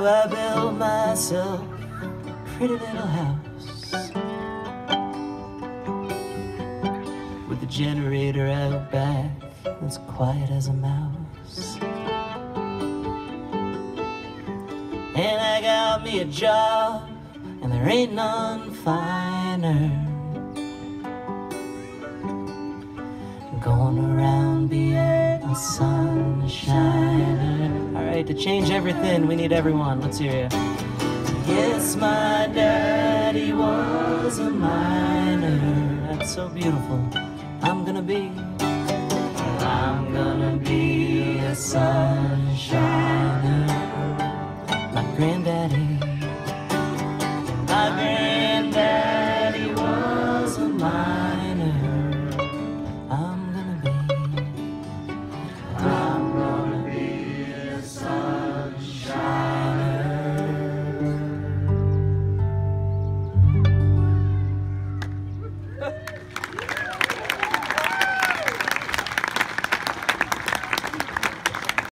So I built myself a pretty little house with a generator out back that's quiet as a mouse. And I got me a job, and there ain't none finer. Going around being a sunshiner. Alright, to change everything, we need everyone. Let's hear ya. Yes, my daddy was a miner. That's so beautiful. I'm gonna be